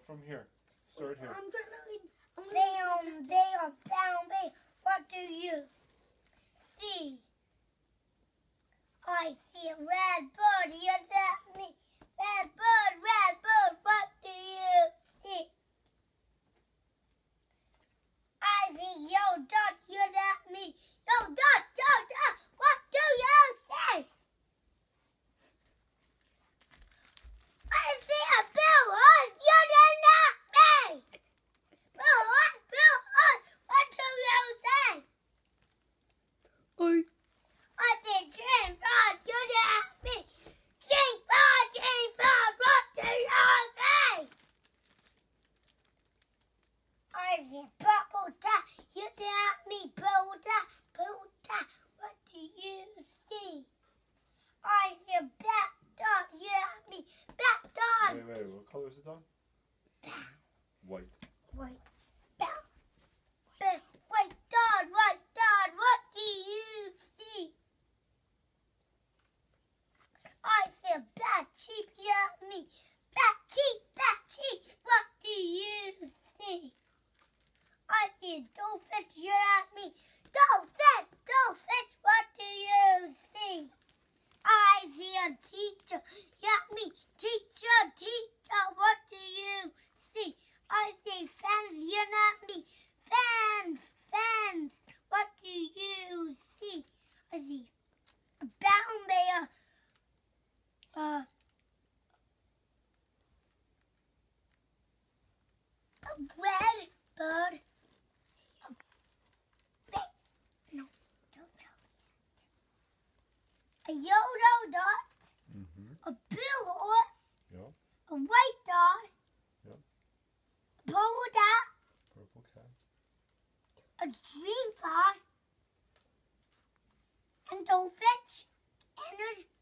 from here. Start here. I'm gonna read. Bam, bam, bam, bam. What do you see? I see a red bird. Yes, that's me. Red bird, what do you see? I see yellow dot. Yes, that's me. Yellow dot, what do you see? I see a billhorse. Yes, that's me. Billhorse, what do you say? I see train frog. Yes, that's me. Train frog, what do you say? I see purple tie. Yes, that's me. Purple tie, what do you see? I see a black dog. Yes, that's me. Black dog. Wait, what color is the dog? White. White dog, what do you see? I see a black sheep, yeah, me. Black sheep, what do you see? I see a goldfish, yeah, me. Goldfish, what do you see? I see a teacher, yeah, me. Teacher, what do you see? I see fans, you're not me. Fans, what do you see? I see a brown bear, a red bird, a yellow dot, a billhorse, Yep. a white dot, Yep. a purple dot, Purple cat. a green frog, and goldfish, and a